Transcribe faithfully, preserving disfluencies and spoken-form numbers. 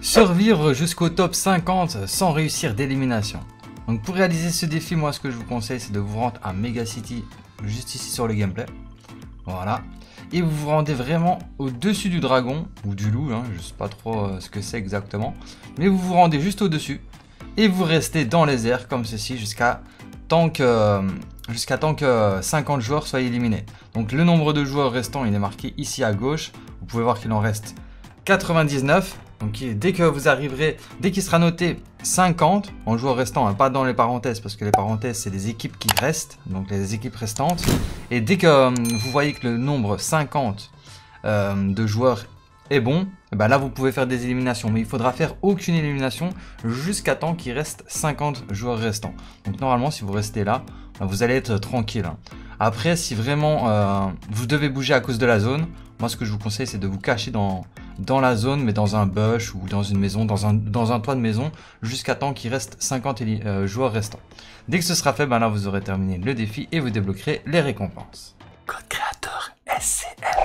Survivre jusqu'au top cinquante sans réussir d'élimination. Donc pour réaliser ce défi, moi ce que je vous conseille c'est de vous rendre à Mega City, juste ici sur le gameplay. Voilà. Et vous vous rendez vraiment au-dessus du dragon, ou du loup, hein, je sais pas trop euh, ce que c'est exactement. Mais vous vous rendez juste au-dessus. Et vous restez dans les airs comme ceci jusqu'à tant que, euh, jusqu'à tant que cinquante joueurs soient éliminés. Donc le nombre de joueurs restants il est marqué ici à gauche. Vous pouvez voir qu'il en reste quatre-vingt-dix-neuf. Donc dès que vous arriverez, dès qu'il sera noté cinquante en joueurs restants, hein, pas dans les parenthèses parce que les parenthèses c'est les équipes qui restent, donc les équipes restantes. Et dès que euh, vous voyez que le nombre cinquante euh, de joueurs est bon, et ben là vous pouvez faire des éliminations. Mais il faudra faire aucune élimination jusqu'à temps qu'il reste cinquante joueurs restants. Donc normalement si vous restez là, vous allez être tranquille. Après si vraiment euh, vous devez bouger à cause de la zone, moi ce que je vous conseille c'est de vous cacher dans, dans la zone, mais dans un bush ou dans une maison, dans un, dans un toit de maison, jusqu'à temps qu'il reste cinquante euh, joueurs restants. Dès que ce sera fait, ben là vous aurez terminé le défi et vous débloquerez les récompenses. Code créateur S C L.